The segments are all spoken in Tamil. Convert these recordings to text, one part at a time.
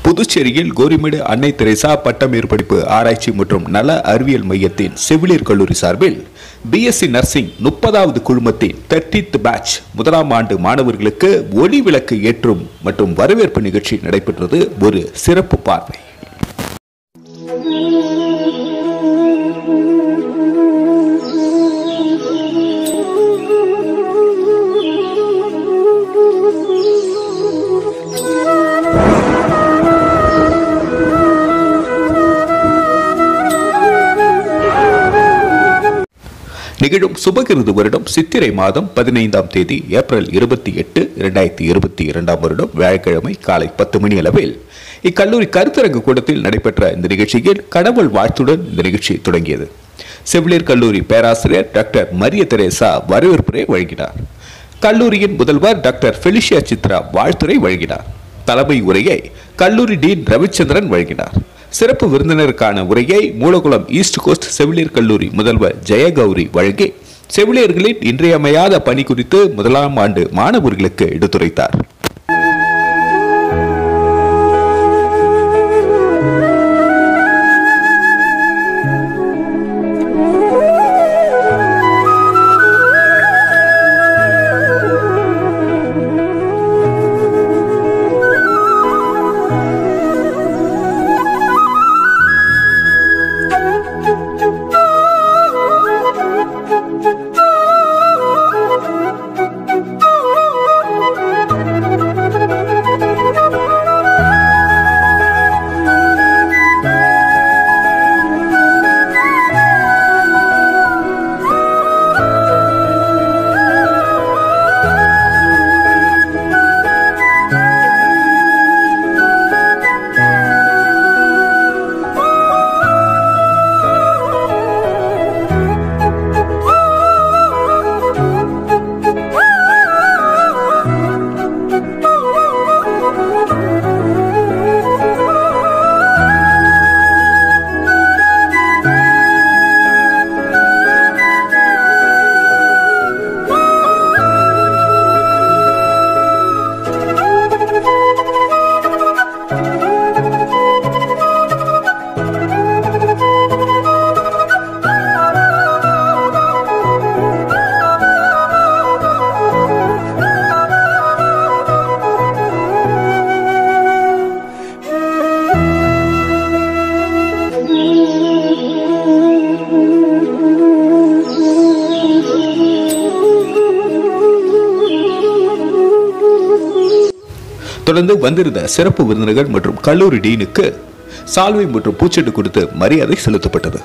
புதுச்சேரியில் கோரிமேடு அன்னை தெரேசா பட்டமேற்படிப்பு ஆராய்ச்சி மற்றும் நல அறிவியல் மையத்தின் செவிலியர் கல்லூரி சார்பில் பிஎஸ்சி நர்சிங் 30வது குழுமத்தின் 30th பேட்ச் முதலாம் ஆண்டு மாணவர்களுக்கு ஒளி விளக்கு ஏற்றும் மற்றும் வரவேற்பு நிகழ்ச்சி நடைபெற்றது. ஒரு சிறப்பு பார்வை. நிகழும் சுபகிருது வருடம் சித்திரை மாதம் 15ஆம் தேதி ஏப்ரல் 28, 2022 வருடம் வியாழக்கிழமை காலை 10 மணி அளவில் இக்கல்லூரி கருத்தரங்கு கூடத்தில் நடைபெற்ற இந்த நிகழ்ச்சியில் கடவுள் வாழ்த்துடன் இந்த நிகழ்ச்சி தொடங்கியது. செவிலியர் கல்லூரி பேராசிரியர் டாக்டர் மரிய தெரேசா வரவேற்புரை வழங்கினார். கல்லூரியின் முதல்வர் டாக்டர் பெலிஷியா சித்ரா வாழ்த்துரை வழங்கினார். தலைமை உரையை கல்லூரி டீன் ரவிச்சந்திரன் வழங்கினார். சிறப்பு விருந்தினருக்கான உரையை மூலகுளம் ஈஸ்ட் கோஸ்ட் செவிலியர் கல்லூரி முதல்வர் ஜெயகௌரி வழங்கி செவிலியர்களின் இன்றியமையாத பணி குறித்து முதலாம் ஆண்டு மாணவர்களுக்கு எடுத்துரைத்தார். தொடர்ந்து வந்திருந்த சிறப்பு விருந்தினர்கள் மற்றும் கல்லூரி டீனுக்கு சால்வை மற்றும் பூச்செண்டு கொடுத்து மரியாதை செலுத்தப்பட்டது.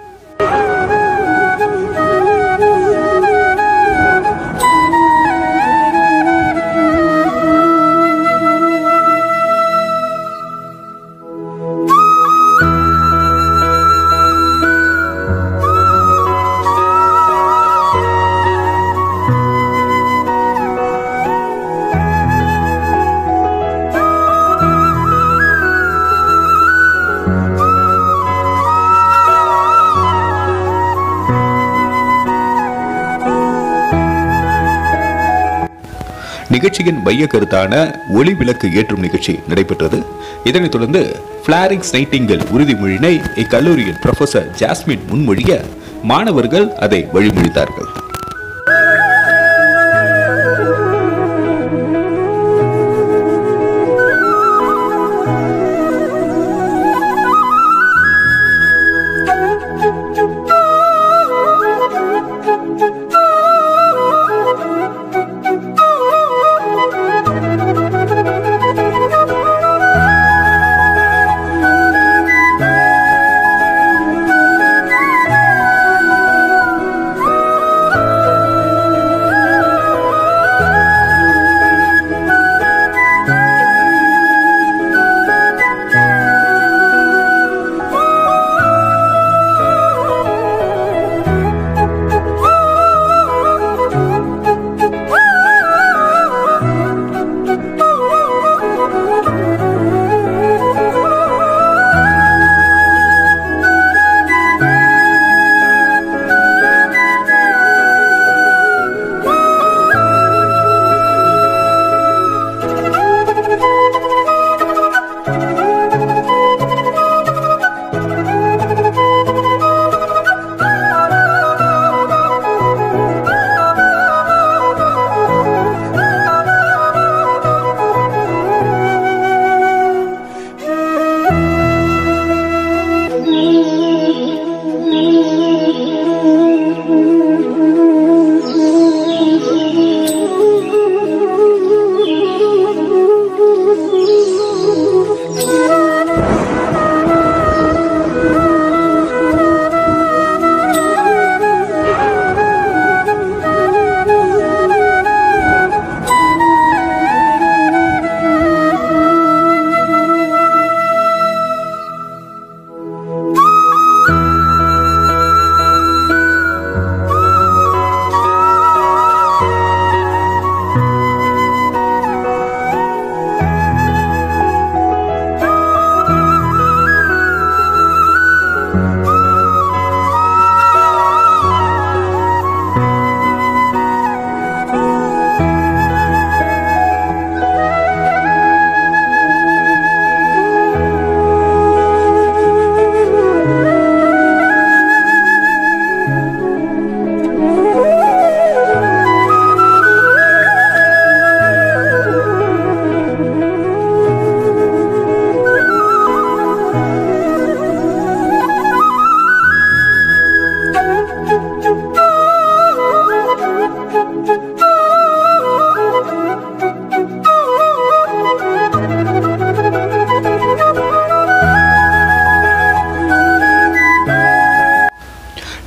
நிகழ்ச்சியின் மைய கருத்தான ஒளி விளக்கு ஏற்றும் நிகழ்ச்சி நடைபெற்றது. இதனைத் தொடர்ந்து பிளாரிங்ஸ் நைட்டிங்கல் உறுதிமொழியினை இக்கல்லூரியின் புரொஃபசர் ஜாஸ்மின் முன்மொழிய மாணவர்கள் அதை வழிமொழித்தார்கள்.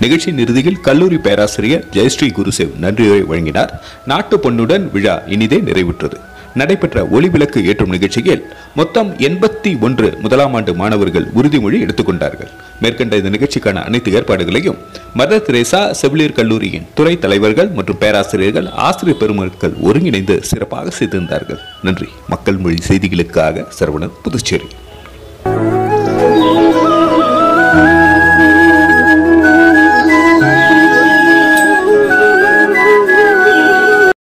நிகழ்ச்சியின் இறுதியில் கல்லூரி பேராசிரியர் ஜெயஸ்ரீ குருசேவ் நன்றியுரை வழங்கினார். நாட்டு பொன்னுடன் விழா இனிதே நிறைவுற்றது. நடைபெற்ற ஒளிவிளக்கு ஏற்றும் நிகழ்ச்சியில் மொத்தம் 81 முதலாம் ஆண்டு மாணவர்கள் உறுதிமொழி எடுத்துக்கொண்டார்கள். மேற்கண்ட இந்த நிகழ்ச்சிக்கான அனைத்து ஏற்பாடுகளையும் மதர் தெரேசா செவிலியர் கல்லூரியின் துறை தலைவர்கள் மற்றும் பேராசிரியர்கள், ஆசிரியர் பெருமக்கள் ஒருங்கிணைந்து சிறப்பாக செய்திருந்தார்கள். நன்றி. மக்கள் மொழி செய்திகளுக்காக சரவணன், புதுச்சேரி.